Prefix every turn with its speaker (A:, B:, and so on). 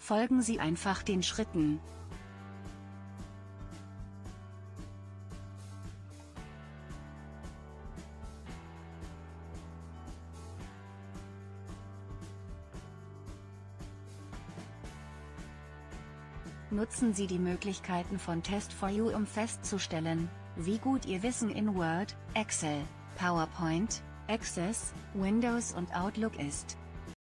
A: Folgen Sie einfach den Schritten. Nutzen Sie die Möglichkeiten von Test4U, um festzustellen, wie gut Ihr Wissen in Word, Excel, PowerPoint, Access, Windows und Outlook ist.